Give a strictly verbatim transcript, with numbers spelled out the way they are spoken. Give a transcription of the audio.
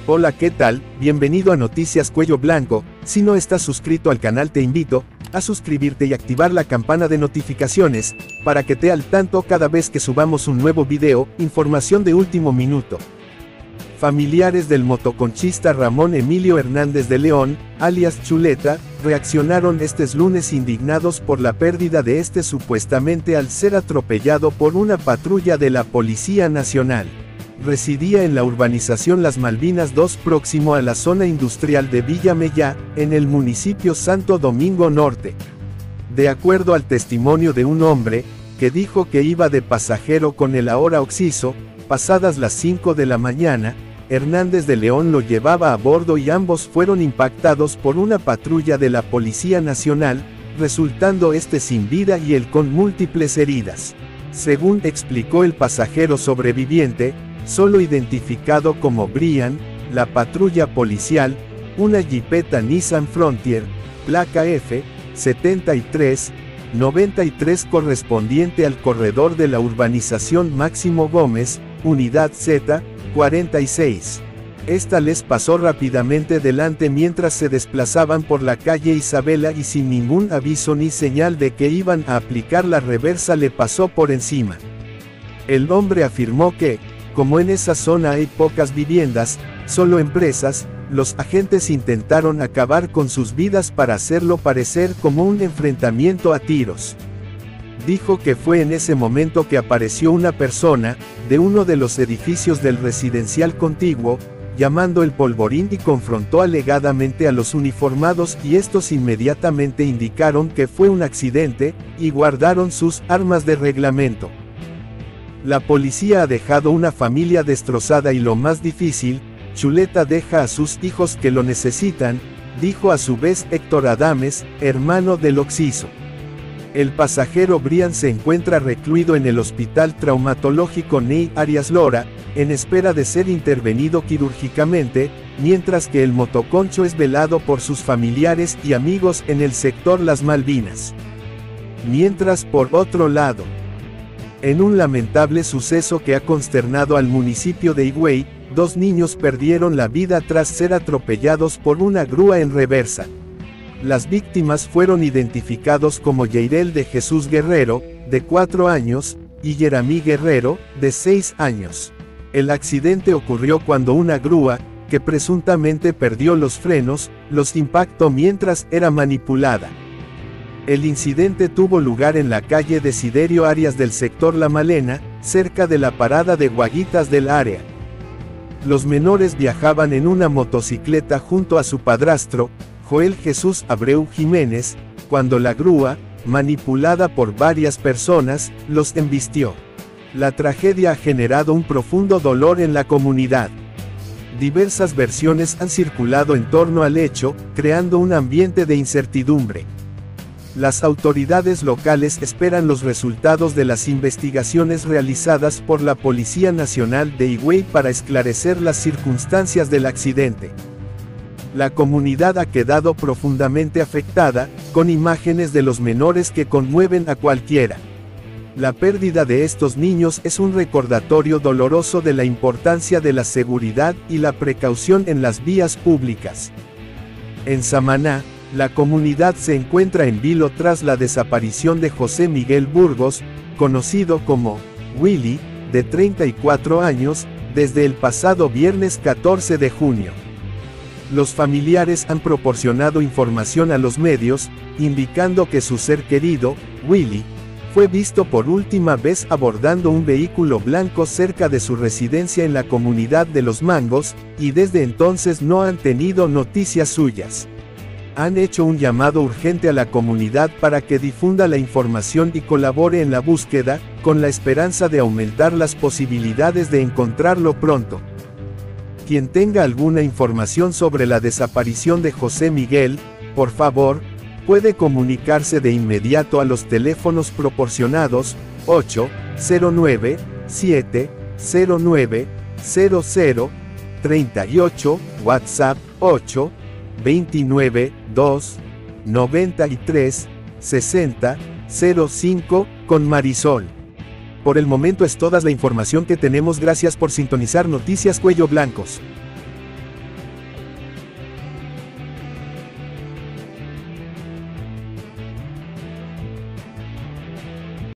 Hola, ¿qué tal? Bienvenido a Noticias Cuello Blanco. Si no estás suscrito al canal, te invito a suscribirte y activar la campana de notificaciones, para que te al tanto cada vez que subamos un nuevo video. Información de último minuto. Familiares del motoconchista Ramón Emilio Hernández de León, alias Chuleta, reaccionaron este lunes indignados por la pérdida de este supuestamente al ser atropellado por una patrulla de la Policía Nacional. Residía en la urbanización Las Malvinas dos, próximo a la zona industrial de Villa Mella, en el municipio Santo Domingo Norte. De acuerdo al testimonio de un hombre, que dijo que iba de pasajero con el ahora occiso, pasadas las cinco de la mañana, Hernández de León lo llevaba a bordo y ambos fueron impactados por una patrulla de la Policía Nacional, resultando este sin vida y él con múltiples heridas. Según explicó el pasajero sobreviviente, solo identificado como Brian, la patrulla policial, una jipeta Nissan Frontier, placa F setenta y tres noventa y tres correspondiente al corredor de la urbanización Máximo Gómez, unidad Z cuarenta y seis. Esta les pasó rápidamente delante mientras se desplazaban por la calle Isabela y sin ningún aviso ni señal de que iban a aplicar la reversa le pasó por encima. El hombre afirmó que, como en esa zona hay pocas viviendas, solo empresas, los agentes intentaron acabar con sus vidas para hacerlo parecer como un enfrentamiento a tiros. Dijo que fue en ese momento que apareció una persona, de uno de los edificios del residencial contiguo, llamando el polvorín y confrontó alegadamente a los uniformados y estos inmediatamente indicaron que fue un accidente, y guardaron sus armas de reglamento. La policía ha dejado una familia destrozada y lo más difícil, Chuleta deja a sus hijos que lo necesitan, dijo a su vez Héctor Adames, hermano del occiso. El pasajero Brian se encuentra recluido en el Hospital Traumatológico Ney Arias Lora, en espera de ser intervenido quirúrgicamente, mientras que el motoconcho es velado por sus familiares y amigos en el sector Las Malvinas. Mientras, por otro lado, en un lamentable suceso que ha consternado al municipio de Higüey, dos niños perdieron la vida tras ser atropellados por una grúa en reversa. Las víctimas fueron identificados como Yeirel de Jesús Guerrero, de cuatro años, y Yeramí Guerrero, de seis años. El accidente ocurrió cuando una grúa, que presuntamente perdió los frenos, los impactó mientras era manipulada. El incidente tuvo lugar en la calle Desiderio Arias del sector La Malena, cerca de la parada de guaguitas del área. Los menores viajaban en una motocicleta junto a su padrastro, Joel Jesús Abreu Jiménez, cuando la grúa, manipulada por varias personas, los embistió. La tragedia ha generado un profundo dolor en la comunidad. Diversas versiones han circulado en torno al hecho, creando un ambiente de incertidumbre. Las autoridades locales esperan los resultados de las investigaciones realizadas por la Policía Nacional de Higüey para esclarecer las circunstancias del accidente. La comunidad ha quedado profundamente afectada, con imágenes de los menores que conmueven a cualquiera. La pérdida de estos niños es un recordatorio doloroso de la importancia de la seguridad y la precaución en las vías públicas. En Samaná, la comunidad se encuentra en vilo tras la desaparición de José Miguel Burgos, conocido como Willy, de treinta y cuatro años, desde el pasado viernes catorce de junio. Los familiares han proporcionado información a los medios, indicando que su ser querido, Willy, fue visto por última vez abordando un vehículo blanco cerca de su residencia en la comunidad de Los Mangos, y desde entonces no han tenido noticias suyas. Han hecho un llamado urgente a la comunidad para que difunda la información y colabore en la búsqueda, con la esperanza de aumentar las posibilidades de encontrarlo pronto. Quien tenga alguna información sobre la desaparición de José Miguel, por favor, puede comunicarse de inmediato a los teléfonos proporcionados, ocho cero nueve siete cero nueve cero cero tres ocho, WhatsApp ocho veintinueve dos noventa y tres sesenta cero cinco, con Marisol. Por el momento es toda la información que tenemos. Gracias por sintonizar Noticias Cuello Blancos.